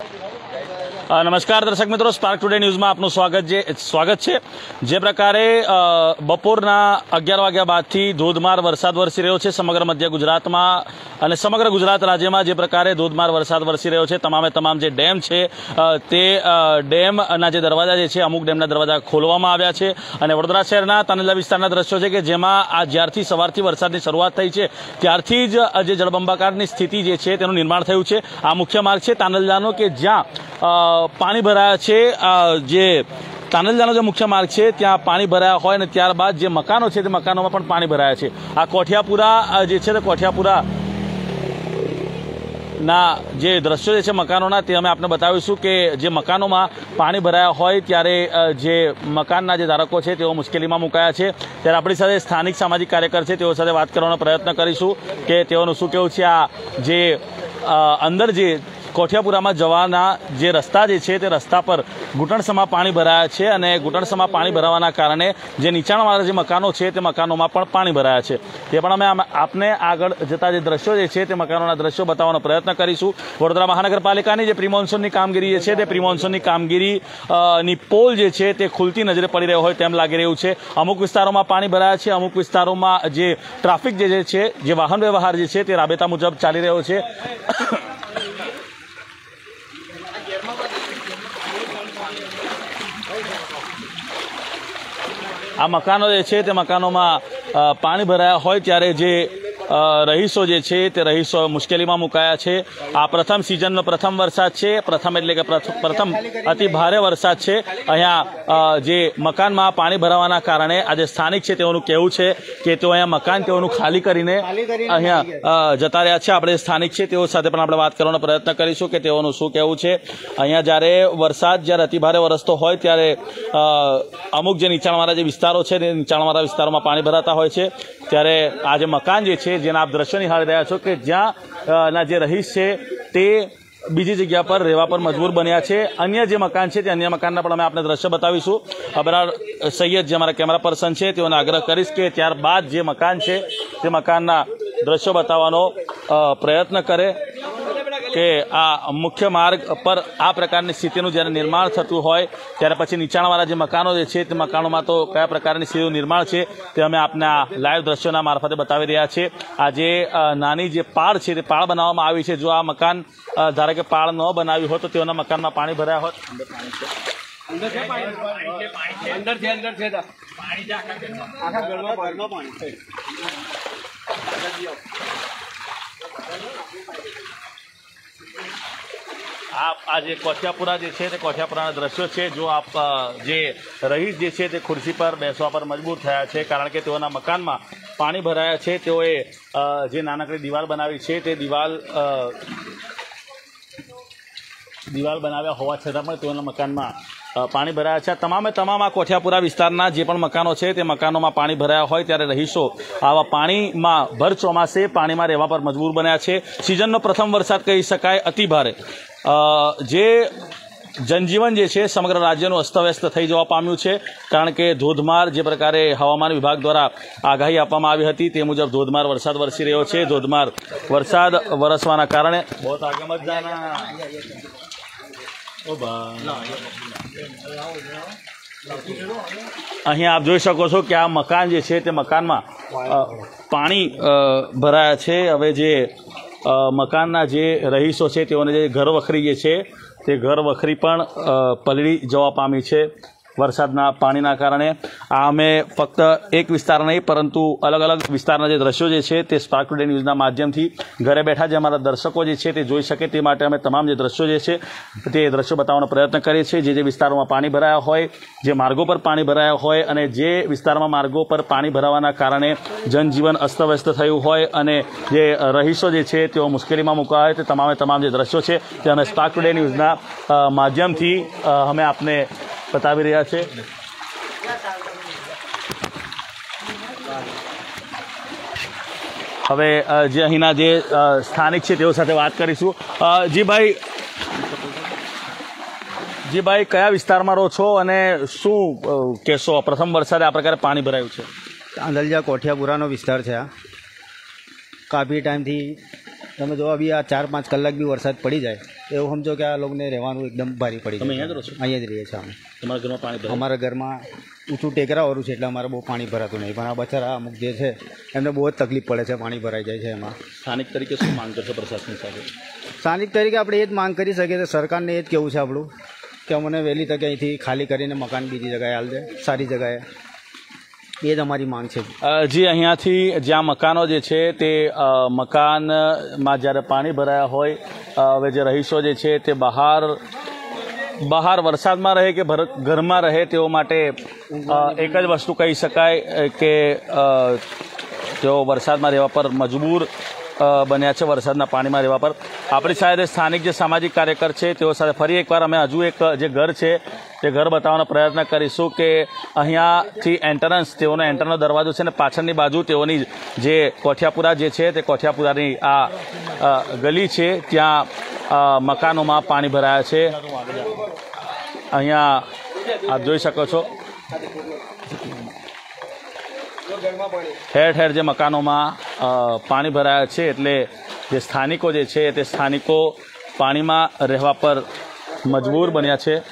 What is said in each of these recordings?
નમસ્કાર દર્શક મિત્રો, સ્પાર્ક ટુડે ન્યૂઝમાં આપનું સ્વાગત છે। જે પ્રકારે બપોરના 11 વાગ્યા બાદથી ધોધમાર વરસાદ વરસી રહ્યો છે સમગ્ર મધ્ય ગુજરાતમાં અને સમગ્ર ગુજરાત રાજ્યમાં જે પ્રકારે ધોધમાર વરસાદ વરસી રહ્યો છે, તમામ જે ડેમ છે તે ડેમના જે દરવાજા જે છે, અમુક ડેમના દરવાજા ખોલવામાં આવ્યા છે અને વડોદરા શહેરના તાનેલા વિસ્તારના દ્રશ્યો છે કે જેમાં આ જ્યારથી સવારથી વરસાદની શરૂઆત થઈ છે ત્યારથી જ જે જળબંબાકારની સ્થિતિ જે છે તેનું નિર્માણ થયું છે। આ મુખ્ય માર્ગ છે તાનેલાનો કે જ્યાં પાણી ભરાયા છે। જે તાનેલાનો જે મુખ્ય માર્ગ છે ત્યાં પાણી ભરાયા હોય અને ત્યારબાદ જે મકાનો છે તે મકાનોમાં પણ પાણી ભરાયા છે। આ કોઠિયાપુરા જે છે તે કોઠિયાપુરા ના જે દ્રશ્યો જે છે મકાનોના તે અમે આપને બતાવીશું કે જે મકાનોમાં પાણી ભરાયા હોય ત્યારે જે મકાનના જે ધારકો છે તેઓ મુશ્કેલીમાં મુકાયા છે। ત્યારે આપણી સાથે સ્થાનિક સામાજિક કાર્યકર છે તેઓ સાથે વાત કરવાનો પ્રયત્ન કરીશું કે તેઓનું શું કહેવું છે। આ જે અંદર જે કોઠિયાપુરામાં જવાના જે રસ્તા જે છે તે રસ્તા પર ઘૂંટણસમાં પાણી ભરાયા છે અને ઘૂંટણસમાં પાણી ભરાવાના કારણે જે નીચાણવાળા જે મકાનો છે તે મકાનોમાં પણ પાણી ભરાયા છે। તે પણ અમે આપને આગળ જતા જે દ્રશ્યો જે છે તે મકાનોના દ્રશ્યો બતાવવાનો પ્રયત્ન કરીશું। વડોદરા મહાનગરપાલિકાની જે પ્રી-મોન્સૂનની કામગીરી જે છે તે પ્રી-મોન્સૂનની કામગીરીની પોલ જે છે તે ખુલતી નજરે પડી રહ્યો હોય તેમ લાગી રહ્યું છે। અમુક વિસ્તારોમાં પાણી ભરાયા છે, અમુક વિસ્તારોમાં જે ટ્રાફિક જે છે, જે વાહન વ્યવહાર જે છે તે રાબેતા મુજબ ચાલી રહ્યો છે। આ મકાનો જે છે તે મકાનોમાં પાણી ભરાયા હોય ત્યારે જે રહીશો જે છે તે રહીશો મુશ્કેલીમાં મુકાયા છે। આ પ્રથમ સિઝનનો પ્રથમ વરસાદ છે, પ્રથમ એટલે કે પ્રથમ અતિ ભારે વરસાદ છે। અહીંયા જે મકાનમાં પાણી ભરાવાના કારણે આજે સ્થાનિક છે તેઓનું કહેવું છે કે તેઓ અહીંયા મકાન તેઓનું ખાલી કરીને અહીંયા જતા રહ્યા છે। આપણે સ્થાનિક છે તેઓ સાથે પણ આપણે વાત કરવાનો પ્રયત્ન કરીશું કે તેઓનું શું કહેવું છે। અહીંયા જ્યારે વરસાદ અતિ ભારે વરસતો હોય ત્યારે અમુક જે નીચાણવાળા જે વિસ્તારો છે તે નીચાણવાળા વિસ્તારોમાં પાણી ભરાતા હોય છે। ત્યારે આ જે મકાન જે છે જેના આપ દ્રશ્યો નિહાળી રહ્યા છો કે જ્યાં ના જે રહીશ છે તે બીજી જગ્યા પર રહેવા પર મજબૂર બન્યા છે। અન્ય જે મકાન છે તે અન્ય મકાનના પણ અમે આપને દ્રશ્ય બતાવીશું। અબરાર સૈયદ જે અમારા કેમેરા પર્સન છે તેઓને આગ્રહ કરીશ કે ત્યારબાદ જે મકાન છે તે મકાનના દ્રશ્યો બતાવવાનો પ્રયત્ન કરે કે આ મુખ્ય માર્ગ પર આ પ્રકારની સ્થિતિનું જ્યારે નિર્માણ થતું હોય ત્યારે પછી નીચાણવાળા જે મકાનો જે છે તે મકાનોમાં તો કયા પ્રકારની સ્થિતિનું નિર્માણ છે તે અમે આપને આ લાઈવ દ્રશ્યોના મારફતે બતાવી રહ્યા છીએ। આ જે નાની જે પાળ છે તે પાળ બનાવવામાં આવી છે। જો આ મકાન ધારો કે પાળ ન બનાવ્યું હોય તો તેઓના મકાનમાં પાણી ભરાયા હોત। આ જે કોઠિયાપુરા જે છે તે કોઠિયાપુરાના દ્રશ્યો છે। જો આપ જે રહીશ જે છે તે ખુરશી પર બેસવા પર મજબૂર થયા છે કારણ કે તેઓના મકાનમાં પાણી ભરાયા છે। તેઓએ જે નાનકડી દિવાલ બનાવી છે તે દિવાલ બનાવ્યા હોવા છતાં પણ તેઓના મકાનમાં પાણી ભરાયા છે। તમામ આ કોઠિયાપુરા વિસ્તારના જે પણ મકાનો છે તે મકાનોમાં પાણી ભરાયા હોય ત્યારે રહીશો આવા પાણીમાં ભર ચોમાસે પાણીમાં રહેવા પર મજબૂર બન્યા છે। સિઝનનો પ્રથમ વરસાદ કહી શકાય, અતિ ભારે જે જનજીવન જે છે સમગ્ર રાજ્યનું અસ્તવ્યસ્ત થઈ જવા પામ્યું છે કારણ કે ધોધમાર જે પ્રકારે હવામાન વિભાગ દ્વારા આગાહી આપવામાં આવી હતી તે મુજબ ધોધમાર વરસાદ વરસી રહ્યો છે। ધોધમાર વરસાદ વરસવાના કારણે અહીંયા આપ જોઈ શકો છો કે આ મકાન જે છે તે મકાનમાં પાણી ભરાયા છે। હવે જે મકાનના જે રહીશો છે તેઓને જે ઘર વખરી જે છે તે ઘર વખરી પણ પલળી જવા પામી છે વરસાદના પાણીના કારણે। આ અમે ફક્ત એક વિસ્તાર નહીં પરંતુ અલગ અલગ વિસ્તારના જે દ્રશ્યો જે છે તે સ્પાર્ક ટુડે ન્યૂઝના માધ્યમથી ઘરે બેઠા જે અમારા દર્શકો જે છે તે જોઈ શકે તે માટે અમે તમામ જે દ્રશ્યો જે છે તે દ્રશ્યો બતાવવાનો પ્રયત્ન કરીએ છીએ। જે વિસ્તારોમાં પાણી ભરાયા હોય, જે માર્ગો પર પાણી ભરાયા હોય અને જે વિસ્તારમાં માર્ગો પર પાણી ભરાવાના કારણે જનજીવન અસ્તવ્યસ્ત થયું હોય અને જે રહીશો જે છે તેઓ મુશ્કેલીમાં મુકાયા હોય તે તમામ જે દ્રશ્યો છે તે અમે સ્પાર્ક ટુડે ન્યૂઝના માધ્યમથી અમે આપને બતાવી રહ્યા છે। હવે જે અહીંના જે સ્થાનિક છે તેઓ સાથે વાત કરીશું। જી ભાઈ કયા વિસ્તારમાં રહો છો અને શું કહેશો? પ્રથમ વરસાદે આ પ્રકારે પાણી ભરાયું છે। તાંદલજા કોઠિયાપુરાનો વિસ્તાર છે। આ કાફી ટાઈમથી તમે જો અભી આ 4-5 કલાક બી વરસાદ પડી જાય એવું સમજો કે આ લોકોને રહેવાનું એકદમ ભારી પડી તમે જાય. અહીંયા જ રહો છો? અહીંયા જ રહીએ છીએ અમે. તમારા ઘરમાં પાણી ભરાય? અમારા ઘરમાં ઊંચું ટેકરાવાળું છે એટલે અમારે બહુ પાણી ભરાતું નહીં, પણ આ બચારા અમુક જે છે એમને બહુ જ તકલીફ પડે છે, પાણી ભરાઈ જાય છે એમાં. સ્થાનિક તરીકે શું માંગ કરશો પ્રશાસન સાથે? સ્થાનિક તરીકે આપણે એ જ માંગ કરી શકીએ તો સરકારને એ જ કહેવું છે આપણું કે અમને વહેલી તકે અહીંથી ખાલી કરીને મકાન બીજી જગ્યાએ હાલ દે, સારી જગ્યાએ. એ જ અમારી માંગ છે. જી, અહીંયાથી જ્યાં મકાનો જે છે તે મકાનમાં જ્યારે પાણી ભરાયા હોય, હવે જે રહીશો જે છે તે બહાર વરસાદમાં રહે કે ઘરમાં રહે તેઓ માટે એક જ વસ્તુ કહી શકાય કે તેઓ વરસાદમાં રહેવા પર મજબૂર બન્યા છે, વરસાદના પાણીમાં રહેવા પર. આપણી સાથે સ્થાનિક જે સામાજિક કાર્યકર છે તેઓ સાથે ફરી એકવાર અમે હજુ એક જે ઘર છે તે ઘર બતાવવાનો પ્રયત્ન કરીશું કે અહીંયાથી એન્ટ્રન્સ, તેઓનો એન્ટ્રનો દરવાજો છે ને પાછળની બાજુ તેઓની જે કોઠિયાપુરા જે છે તે કોઠિયાપુરાની આ ગલી છે ત્યાં મકાનોમાં પાણી ભરાયા છે. અહીંયા આપ જોઈ શકો છો ઠેર ઠેર જે મકાનોમાં પાણી ભરાયા છે, એટલે જે સ્થાનિકો જે છે તે સ્થાનિકો પાણીમાં રહેવા પર મજબૂર બન્યા છે.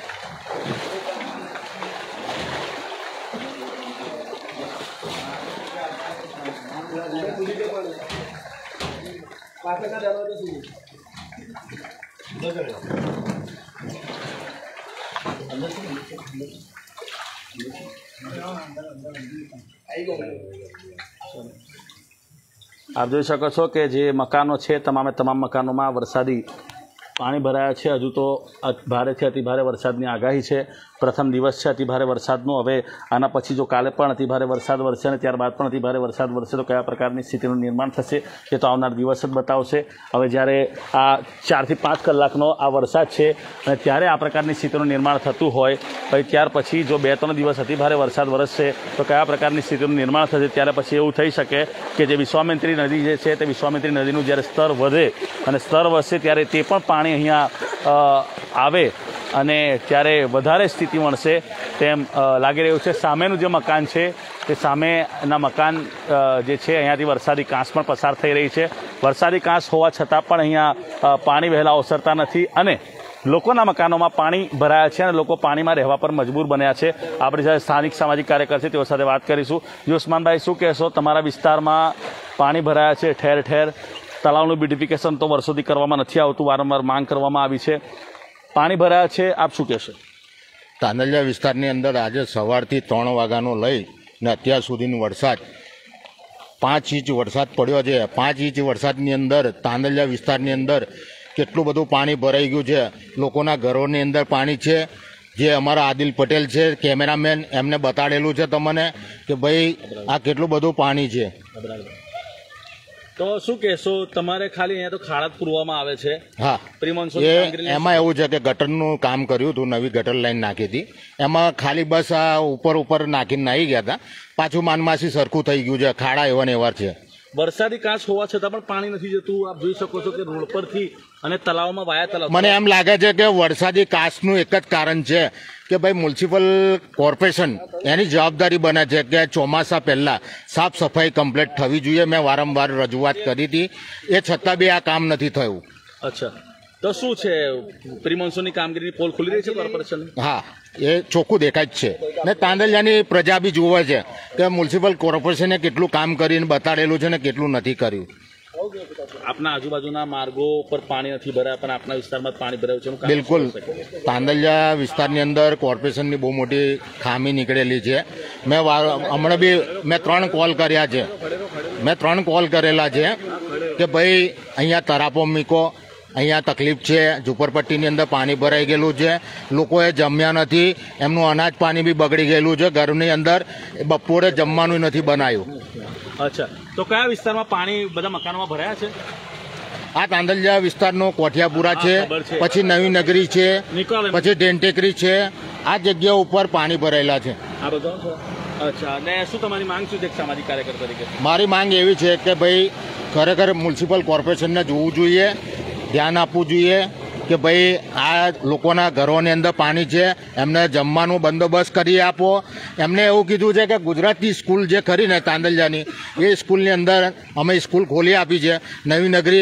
આપ જોઈ શકો છો કે જે મકાનો છે તમામે તમામ મકાનોમાં વરસાદી પાણી ભરાયા છે. હજુ તો ભારેથી અતિભારે વરસાદની આગાહી છે. પ્રથમ દિવસ છે અતિભારે વરસાદનો. હવે આના પછી જો કાલે પણ અતિભારે વરસાદ વરસે અને ત્યારબાદ પણ અતિભારે વરસાદ વરસે તો કયા પ્રકારની સ્થિતિનું નિર્માણ થશે એ તો આવનાર દિવસ જ બતાવશે. હવે જ્યારે આ 4 થી 5 કલાકનો આ વરસાદ છે અને ત્યારે આ પ્રકારની સ્થિતિનું નિર્માણ થતું હોય, પછી ત્યાર પછી જો 2-3 દિવસ અતિભારે વરસાદ વરસશે તો કયા પ્રકારની સ્થિતિનું નિર્માણ થશે. ત્યારે પછી એવું થઈ શકે કે જે વિશ્વામિત્રી નદી જે છે તે વિશ્વામિત્રી નદીનું જ્યારે સ્તર વધે અને સ્તર વધશે ત્યારે તે પણ પાણી અહીંયા આવે અને ત્યારે વધારે સ્થિતિ મળશે તેમ લાગી રહ્યું છે. સામેનું જે મકાન છે તે સામેના મકાન જે છે અહીંયાથી વરસાદી કાંસ પણ પસાર થઈ રહી છે. વરસાદી કાંસ હોવા છતાં પણ અહીંયા પાણી વહેલા ઓસરતા નથી અને લોકોના મકાનોમાં પાણી ભરાયા છે અને લોકો પાણીમાં રહેવા પર મજબૂર બન્યા છે. આપણી સાથે સ્થાનિક સામાજિક કાર્યકર છે, તેઓ સાથે વાત કરીશું. જી ઉસ્માનભાઈ, શું કહેશો? તમારા વિસ્તારમાં પાણી ભરાયા છે ઠેર ઠેર. તળાવનું બ્યુટિફિકેશન તો વર્ષોથી કરવામાં નથી આવતું, વારંવાર માંગ કરવામાં આવી છે. પાણી ભરાયા છે, આપ શું કહેશો? તાંદલિયા વિસ્તારની અંદર આજે સવારથી 3 વાગ્યાનો લઈ ને અત્યાર સુધીનો વરસાદ 5 ઇંચ વરસાદ પડ્યો છે. 5 ઇંચ વરસાદની અંદર તાંદલિયા વિસ્તારની અંદર કેટલું બધું પાણી ભરાઈ ગયું છે. લોકોના ઘરોની અંદર પાણી છે. જે અમારા આદિલ પટેલ છે કેમેરામેન, એમને બતાડેલું છે તમને કે ભાઈ આ કેટલું બધું પાણી છે. તો શું કહેશો? તમારે ખાલી અહીંયા તો ખાડા પૂરવામાં આવે છે. હા, એમાં એવું છે કે ગટરનું કામ કર્યું હતું, નવી ગટર લાઈન નાખી હતી. એમાં ખાલી બસ આ ઉપર નાખીને નાહી ગયા હતા. પાછું માનમાસી સરખું થઈ ગયું છે, ખાડા એવા ને એવા છે. વરસાદી કાંસ હોવા છતાં પણ પાણી નથી જતું. આપ જોઈ શકો છો કે રોડ પરથી અને તળાવમાં વાયા તળાવ. મને એમ લાગે છે કે વરસાદી કાંસનું એક જ કારણ છે કે ભાઈ મ્યુનિસિપલ કોર્પોરેશન એની જવાબદારી બને છે કે ચોમાસા પહેલા સાફ સફાઈ કમ્પ્લીટ થવી જોઈએ. મેં વારંવાર રજૂઆત કરી હતી, એ છતાં બી આ કામ નથી થયું. અચ્છા, તો શું છે પ્રી મોન્સૂનની કામગીરીની પોલ ખુલી રહી છે કોર્પોરેશન? હા, એ ચોખ્ખું દેખાય જ છે ને તાંદલિયાની પ્રજા બી જોવે છે કે મ્યુનિસિપલ કોર્પોરેશને કેટલું કામ કરીને બતાડેલું છે ને કેટલું નથી કર્યું. આપના આજુબાજુના માર્ગો પર પાણી નથી ભરાયા પણ આપના વિસ્તારમાં પાણી ભરાયું છે? બિલકુલ, તાંદલિયા વિસ્તારની અંદર કોર્પોરેશનની બહુ મોટી ખામી નીકળેલી છે. હમણાં બી મેં 3 કોલ કર્યા છે. મેં 3 કોલ કરેલા છે કે ભાઈ અહીંયા તરાપો મૂકો, અહીંયા તકલીફ છે. ઝુંપડપટ્ટીની અંદર પાણી ભરાઈ ગયેલું છે, લોકોએ જમ્યા નથી, એમનું અનાજ પાણી બી બગડી ગયેલું છે. ઘરની અંદર બપોરે જમવાનું નથી બનાવ્યું. અચ્છા, તો કયા વિસ્તારમાં પાણી બધા મકાનોમાં ભરાયા છે? આ તાંદલિયા વિસ્તારનો કોઠિયાપુરા છે, પછી નવી નગરી છે, પછી ઢેંટેકરી છે. આ જગ્યા ઉપર પાણી ભરાયેલા છે. આ બધા છે. અચ્છા, અને શું તમારી માંગ શું છે સામાજિક કાર્યકર તરીકે? મારી માંગ એવી છે કે ભાઈ ખરેખર મ્યુનિસિપલ કોર્પોરેશનને જોવું જોઈએ, ધ્યાન આપવું જોઈએ કે ભાઈ આ લોકોના ઘરોની અંદર પાણી છે, એમને જમવાનું બંદોબસ્ત કરી આપો. એમને એવું કીધું છે કે ગુજરાતી સ્કૂલ જે ખરી ને તાંદલિયાની, એ સ્કૂલની અંદર અમે સ્કૂલ ખોલી આપી છે. નવી નગરી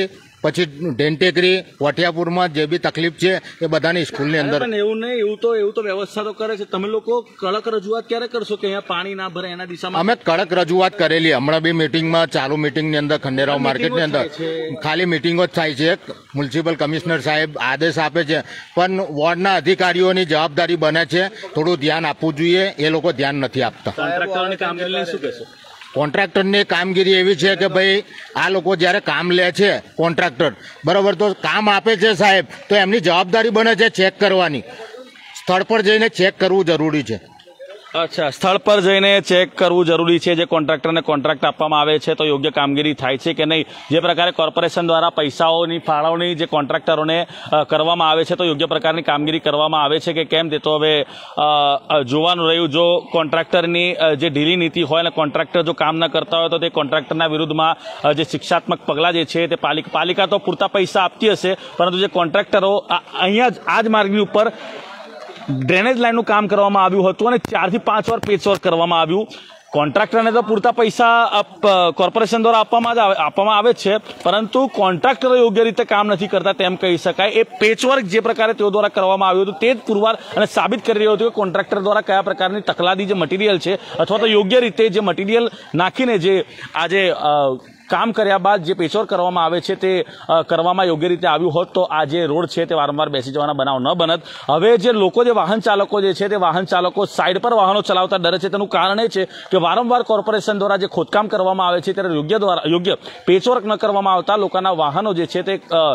પછી ઢેનટેકરી વઠિયાપુરમાં જે બી તકલીફ છે એ બધાની સ્કૂલની અંદર. પણ એવું નહીં, એવું તો વ્યવસ્થા તો કરે છે. તમે લોકો કડક રજૂઆત ક્યારે કરશો કે અહીંયા પાણી ના ભરે એના દિશામાં? અમે કડક રજૂઆત કરેલી હમણાં બી મિટિંગમાં, ચાલુ મિટિંગની અંદર ખંડેરાવ માર્કેટની અંદર ખાલી મિટિંગો જ થાય છે. મ્યુનિસિપલ કમિશનર સાહેબ આદેશ આપે છે, પણ વોર્ડના અધિકારીઓની જવાબદારી બને છે થોડું ધ્યાન આપવું જોઈએ, એ લોકો ધ્યાન નથી આપતા. કોન્ટ્રાક્ટરોની કામગીરીને શું કહેશો? કોન્ટ્રાક્ટરની કામગીરી એવી છે કે ભાઈ આ લોકો જ્યારે કામ લે છે કોન્ટ્રાક્ટર, બરાબર, તો કામ આપે છે સાહેબ, તો એમની જવાબદારી બને છે ચેક કરવાની. સ્થળ પર જઈને ચેક કરવું જરૂરી છે. અચ્છા, સ્થળ પર જઈને ચેક કરવું જરૂરી છે. જે કોન્ટ્રાક્ટરને કોન્ટ્રાક્ટ આપવામાં આવે છે તો યોગ્ય કામગીરી થાય છે કે નહીં. જે પ્રકારે કોર્પોરેશન દ્વારા પૈસાઓની ફાળવણી જે કોન્ટ્રાક્ટરોને કરવામાં આવે છે તો યોગ્ય પ્રકારની કામગીરી કરવામાં આવે છે કે કેમ, તે તો હવે જોવાનું રહ્યું. જો કોન્ટ્રાક્ટરની જે ઢીલી નીતિ હોય અને કોન્ટ્રાક્ટર જો કામ ન કરતા હોય તો તે કોન્ટ્રાક્ટરના વિરુદ્ધમાં જે શિક્ષાત્મક પગલાં જે છે તે પાલિકા તો પૂરતા પૈસા આપતી હશે, પરંતુ જે કોન્ટ્રાક્ટરો અહીંયા જ આ જ માર્ગની ઉપર ડ્રેનેજ લાઇનનું કામ કરવામાં આવ્યું હતું અને 4 થી 5 વાર પેચવર્ક કરવામાં આવ્યું. કોન્ટ્રાક્ટરને તો પૂરતા પૈસા કોર્પોરેશન દ્વારા આપવામાં આવે છે, પરંતુ કોન્ટ્રાક્ટરો યોગ્ય રીતે કામ નથી કરતા તેમ કહી શકાય. એ પેચવર્ક જે પ્રકારે તેઓ દ્વારા કરવામાં આવ્યું હતું તે જ પુરવાર અને સાબિત કરી રહ્યું હતું કે કોન્ટ્રાક્ટર દ્વારા કયા પ્રકારની તકલાદી જે મટીરિયલ છે અથવા તો યોગ્ય રીતે જે મટીરિયલ નાખીને જે આજે કામ કર્યા બાદ જે પેચવર્ક કરવામાં આવે છે તે કરવામાં યોગ્ય રીતે આવ્યું હોત તો આ જે રોડ છે તે વારંવાર બેસી જવાના બનાવ ન બનત. હવે જે લોકો, જે વાહન ચાલકો જે છે તે વાહન ચાલકો સાઈડ પર વાહનો ચલાવતા ડરે છે. તેનું કારણ એ છે કે વારંવાર કોર્પોરેશન દ્વારા જે ખોદકામ કરવામાં આવે છે ત્યારે યોગ્ય પેચવર્ક ન કરવામાં આવતા લોકોના વાહનો જે છે તે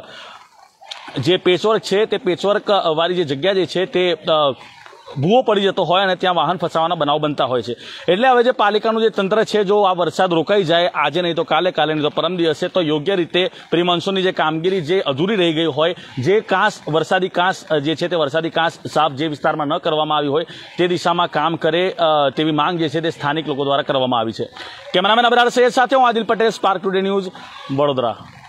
જે પેચવર્ક છે તે પેચવર્ક વાળી જે જગ્યા જે છે તે ભૂવો પડી જતો હોય અને ત્યાં વાહન ફસાવાના બનાવ બનતા હોય છે. એટલે હવે જે પાલિકાનું જે તંત્ર છે, જો આ વરસાદ રોકાઈ જાય આજે નહીં તો કાલે, કાલે નહીં તો પરમ દિવસે, તો યોગ્ય રીતે પ્રી મોન્સૂનની જે કામગીરી જે અધૂરી રહી ગઈ હોય, જે વરસાદી કાંસ જે છે તે વરસાદી કાંસ સાફ જે વિસ્તારમાં ન કરવામાં આવી હોય તે દિશામાં કામ કરે તેવી માંગ જે છે તે સ્થાનિક લોકો દ્વારા કરવામાં આવી છે. કેમેરામેન અબરાર સૈયદ સાથે હું Adil Patel, Spark Today News, Vadodara.